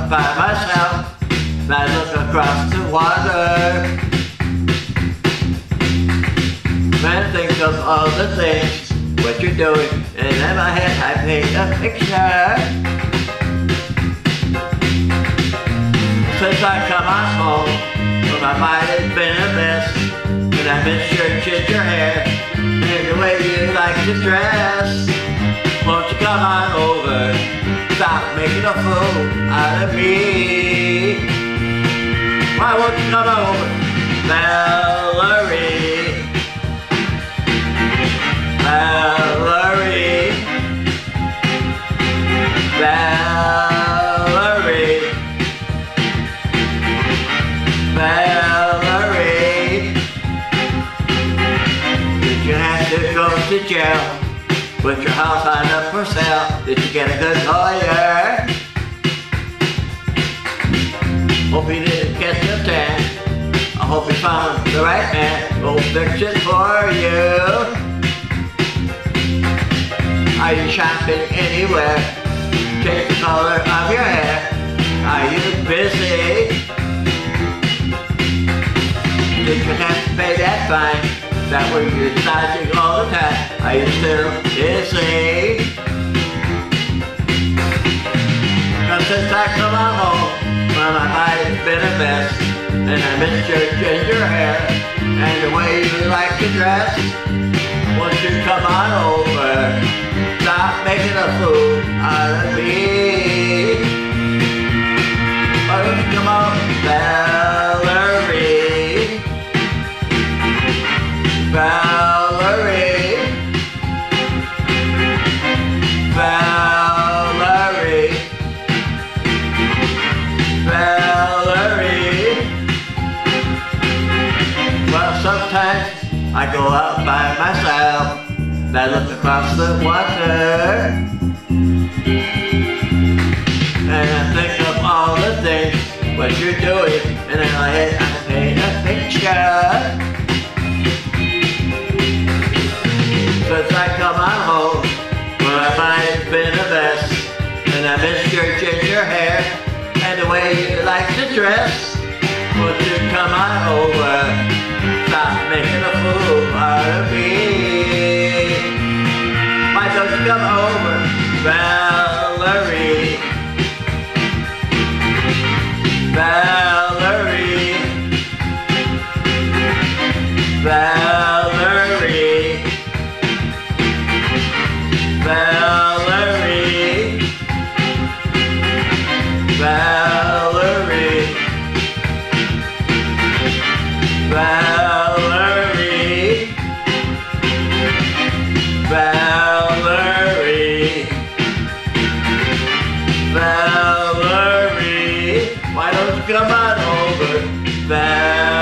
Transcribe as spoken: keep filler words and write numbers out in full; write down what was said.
up by myself, I look across the water. When I think of all the things, what you're doing, and in my head I paint a picture. Since I come on home, well, my mind has been a mess, and I miss your ginger hair, and the way you like to dress. Won't you come on over, stop making a fool out of me. Why won't you come on over, Valerie? Valerie, Valerie, Valerie. Did you have to go to jail? With your house on up for sale? Did you get a good lawyer? Hope he didn't catch your tan. I hope he found the right man. Go fix it for you. Are you shopping anywhere? Change the color of your hair. Are you busy? Did you have to pay that fine? That was you're dodging all the time. Are you still busy? Now since I come on home, well, my body's been a mess, and I miss your ginger hair and the way you like to dress. Won't you come on over? Stop making a fool out of me. Why don't you come on, Valerie? Valerie, Valerie, Valerie. Well, sometimes I go out by myself, and I look across the water, and I think of all the things, what you're doing, and in my head I paint a picture. Since I come on home, well, my mind's been a mess, and I miss your ginger hair and the way you like to dress. Won't you come on over? Stop making a fool out of me. Why don't you come over, Valerie? Valerie, Valerie, Valerie, Valerie, Valerie, Valerie, Valerie. Why don't you come on over, Valerie?